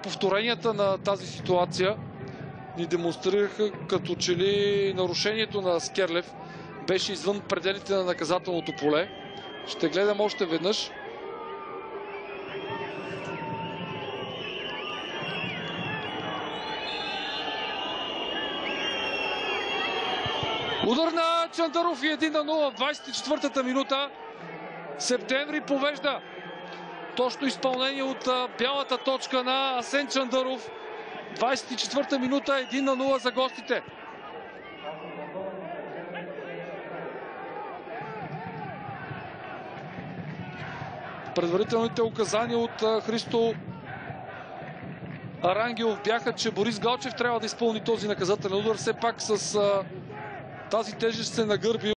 Повторенията на тази ситуация ни демонстрираха, като че ли нарушението на Скерлев беше извън пределите на наказателното поле. Ще гледам още веднъж. Удар на Чандаров и 1-0 в 24-та минута. Септември повежда. Точно изпълнение от бялата точка на Асен Чандаров. 24-та минута, 1-0 за гостите. Предварителните указания от Христо Арангелов бяха, че Борис Галчев трябва да изпълни този наказателен удар. Все пак с тази тежест се нагърби